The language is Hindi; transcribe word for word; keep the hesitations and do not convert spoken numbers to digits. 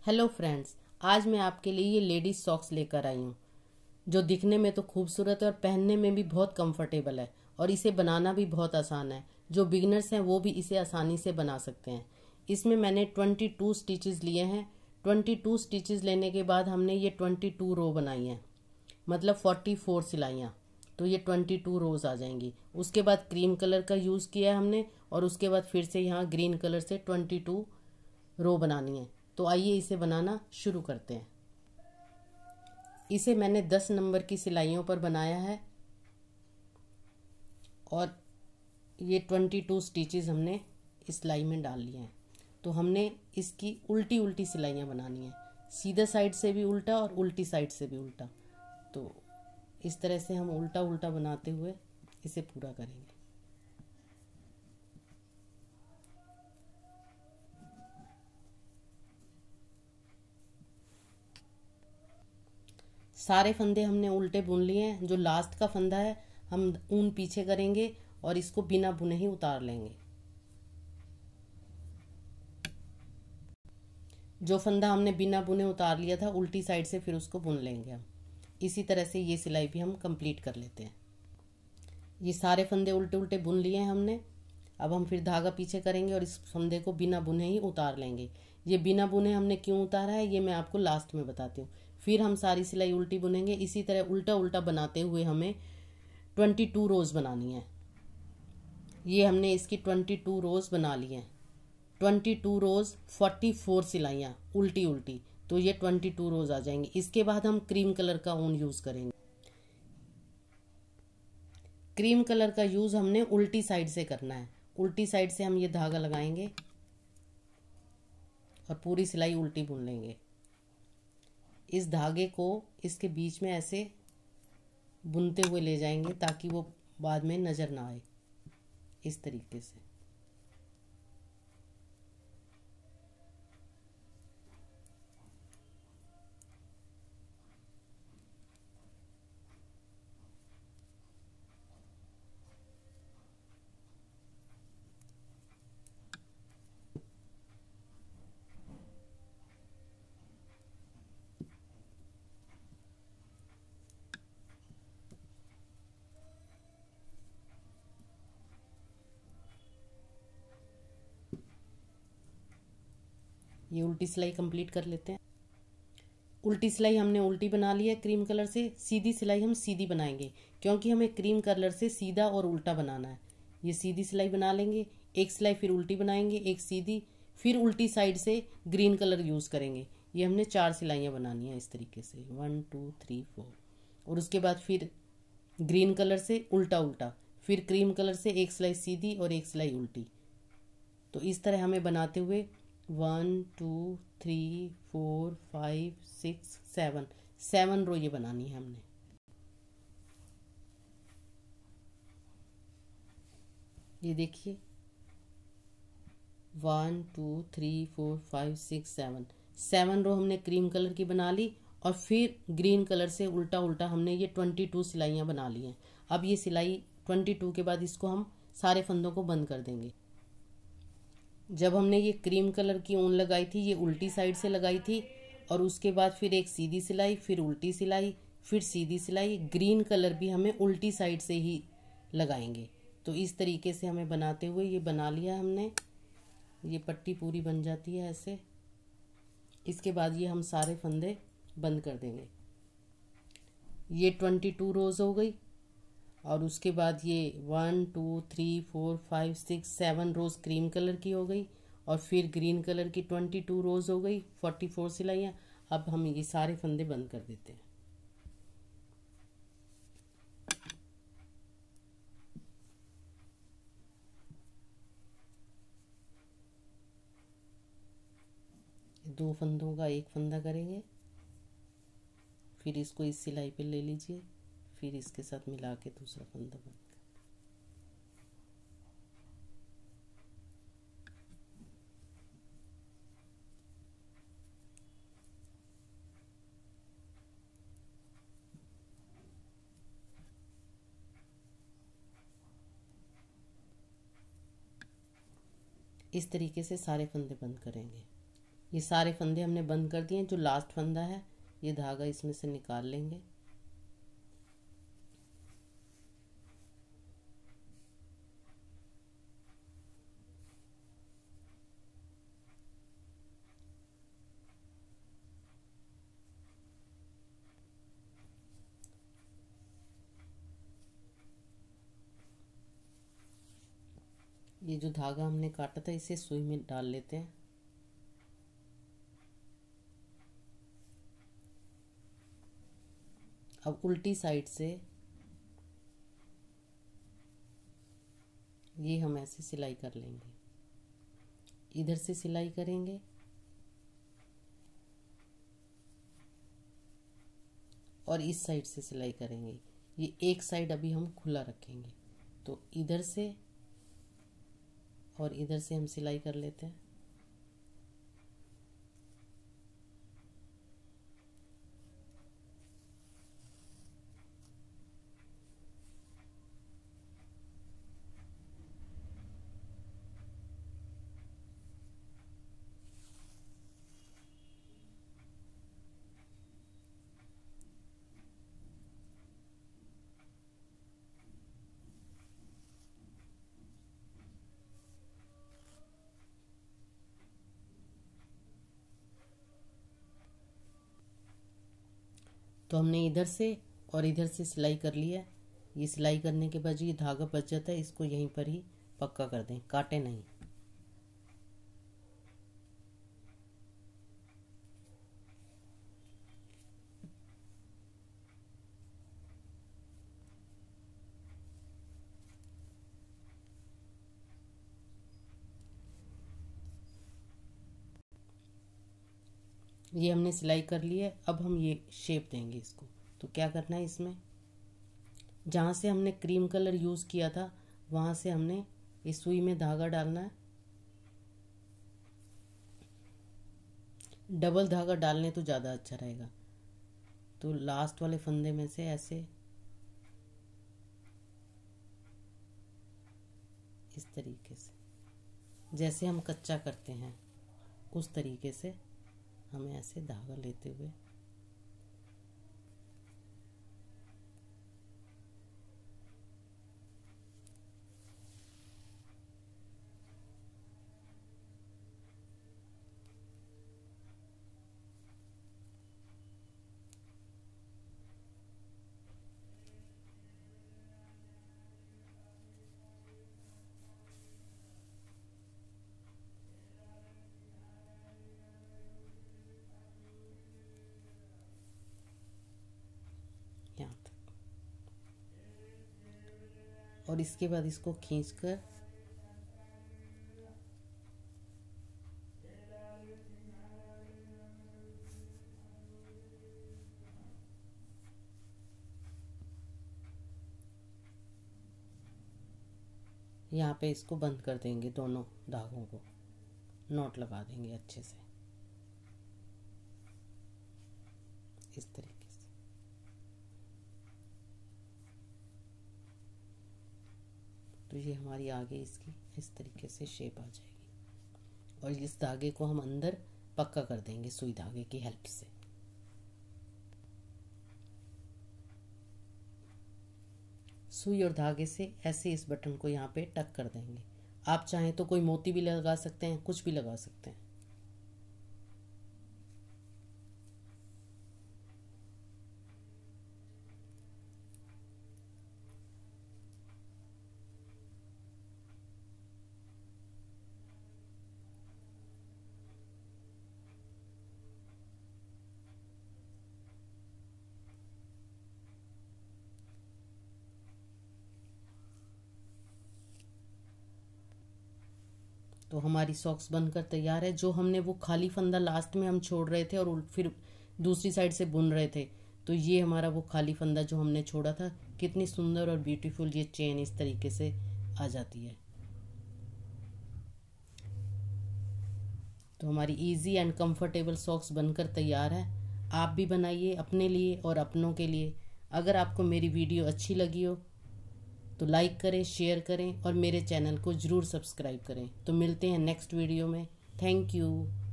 हेलो फ्रेंड्स, आज मैं आपके लिए ये लेडीज सॉक्स लेकर आई हूँ जो दिखने में तो खूबसूरत है और पहनने में भी बहुत कंफर्टेबल है और इसे बनाना भी बहुत आसान है। जो बिगिनर्स हैं वो भी इसे आसानी से बना सकते हैं। इसमें मैंने बाईस स्टिचेस लिए हैं। बाईस स्टिचेस लेने के बाद हमने ये बाईस रो बनाई हैं, मतलब चौवालीस सिलाइयाँ। तो ये बाईस रोज आ जाएंगी। उसके बाद क्रीम कलर का यूज़ किया है हमने और उसके बाद फिर से यहाँ ग्रीन कलर से बाईस रो बनानी है। तो आइए इसे बनाना शुरू करते हैं। इसे मैंने दस नंबर की सिलाइयों पर बनाया है और ये बाईस स्टिचेस हमने इस सिलाई में डाल लिए हैं। तो हमने इसकी उल्टी उल्टी सिलाइयाँ बनानी है, सीधा साइड से भी उल्टा और उल्टी साइड से भी उल्टा। तो इस तरह से हम उल्टा उल्टा बनाते हुए इसे पूरा करेंगे। सारे फंदे हमने उल्टे बुन लिए हैं। जो लास्ट का फंदा है हम ऊन पीछे करेंगे और इसको बिना बुने ही उतार लेंगे। जो फंदा हमने बिना बुने उतार लिया था उल्टी साइड से फिर उसको बुन लेंगे हम। इसी तरह से ये सिलाई भी हम कंप्लीट कर लेते हैं। ये सारे फंदे उल्टे उल्टे बुन लिए हैं हमने। अब हम फिर धागा पीछे करेंगे और इस फंदे को बिना बुने ही उतार लेंगे। ये बिना बुने हमने क्यों उतारा है ये मैं आपको लास्ट में बताती हूँ। फिर हम सारी सिलाई उल्टी बुनेंगे। इसी तरह उल्टा उल्टा बनाते हुए हमें बाईस रोज बनानी है। ये हमने इसकी बाईस रोज बना ली हैं। बाईस रोज चौवालीस सिलाइयाँ उल्टी उल्टी। तो ये बाईस रोज आ जाएंगे। इसके बाद हम क्रीम कलर का ऊन यूज़ करेंगे। क्रीम कलर का यूज़ हमने उल्टी साइड से करना है। उल्टी साइड से हम ये धागा लगाएंगे और पूरी सिलाई उल्टी बुन लेंगे। इस धागे को इसके बीच में ऐसे बुनते हुए ले जाएंगे ताकि वो बाद में नज़र ना आए, इस तरीके से। ये उल्टी सिलाई कंप्लीट कर लेते हैं। उल्टी सिलाई हमने उल्टी बना ली है क्रीम कलर से। सीधी सिलाई हम सीधी बनाएंगे क्योंकि हमें क्रीम कलर से सीधा और उल्टा बनाना है। ये सीधी सिलाई बना लेंगे, एक सिलाई फिर उल्टी बनाएंगे, एक सीधी, फिर उल्टी साइड से ग्रीन कलर यूज़ करेंगे। ये हमने चार सिलाइयाँ बनानी है इस तरीके से, वन टू थ्री फोर। और उसके बाद फिर ग्रीन कलर से उल्टा उल्टा, फिर क्रीम कलर से एक सिलाई सीधी और एक सिलाई उल्टी। तो इस तरह हमें बनाते हुए one two three four five six seven seven row ये बनानी है हमने। ये देखिए, one two three four five six seven seven row हमने क्रीम कलर की बना ली और फिर ग्रीन कलर से उल्टा उल्टा हमने ये ट्वेंटी टू सिलाइयाँ बना ली हैं। अब ये सिलाई ट्वेंटी टू के बाद इसको हम सारे फंदों को बंद कर देंगे। जब हमने ये क्रीम कलर की ऊन लगाई थी ये उल्टी साइड से लगाई थी और उसके बाद फिर एक सीधी सिलाई, फिर उल्टी सिलाई, फिर सीधी सिलाई। ग्रीन कलर भी हमें उल्टी साइड से ही लगाएंगे। तो इस तरीके से हमें बनाते हुए ये बना लिया हमने। ये पट्टी पूरी बन जाती है ऐसे। इसके बाद ये हम सारे फंदे बंद कर देंगे। ये ट्वेंटी टू रोज हो गई और उसके बाद ये one two three four five six seven rows cream colour की हो गई और फिर ग्रीन कलर की ट्वेंटी टू रोज़ हो गई, फोर्टी फोर सिलाइयाँ। अब हम ये सारे फंदे बंद कर देते हैं। दो फंदों का एक फंदा करेंगे, फिर इसको इस सिलाई पे ले लीजिए, फिर इसके साथ मिला के दूसरा फंदा बंद। इस तरीके से सारे फंदे बंद करेंगे। ये सारे फंदे हमने बंद कर दिए। जो लास्ट फंदा है ये धागा इसमें से निकाल लेंगे। ये जो धागा हमने काटा था इसे सुई में डाल लेते हैं। अब उल्टी साइड से ये हम ऐसे सिलाई कर लेंगे। इधर से सिलाई करेंगे और इस साइड से सिलाई करेंगे। ये एक साइड अभी हम खुला रखेंगे, तो इधर से और इधर से हम सिलाई कर लेते हैं। तो हमने इधर से और इधर से सिलाई कर लिया। ये सिलाई करने के बाद ये धागा बच जाता है, इसको यहीं पर ही पक्का कर दें, काटे नहीं। ये हमने सिलाई कर ली है। अब हम ये शेप देंगे इसको। तो क्या करना है, इसमें जहाँ से हमने क्रीम कलर यूज़ किया था वहाँ से हमने इस सुई में धागा डालना है। डबल धागा डालने तो ज़्यादा अच्छा रहेगा। तो लास्ट वाले फंदे में से ऐसे इस तरीके से, जैसे हम कच्चा करते हैं उस तरीके से हमें ऐसे धागा लेते हुए यहाँ तक, और इसके बाद इसको खींचकर यहाँ पे इसको बंद कर देंगे। दोनों धागों को नॉट लगा देंगे अच्छे से इस तरीके से। तो ये हमारी आगे इसकी इस तरीके से शेप आ जाएगी। और इस धागे को हम अंदर पक्का कर देंगे सुई धागे की हेल्प से। सुई और धागे से ऐसे इस बटन को यहाँ पे टक कर देंगे। आप चाहें तो कोई मोती भी लगा सकते हैं, कुछ भी लगा सकते हैं। तो हमारी सॉक्स बनकर तैयार है। जो हमने वो खाली फंदा लास्ट में हम छोड़ रहे थे और फिर दूसरी साइड से बुन रहे थे, तो ये हमारा वो खाली फंदा जो हमने छोड़ा था। कितनी सुंदर और ब्यूटीफुल ये चेन इस तरीके से आ जाती है। तो हमारी इजी एंड कंफर्टेबल सॉक्स बनकर तैयार है। आप भी बनाइए अपने लिए और अपनों के लिए। अगर आपको मेरी वीडियो अच्छी लगी हो तो लाइक करें, शेयर करें और मेरे चैनल को ज़रूर सब्सक्राइब करें। तो मिलते हैं नेक्स्ट वीडियो में। Thank you.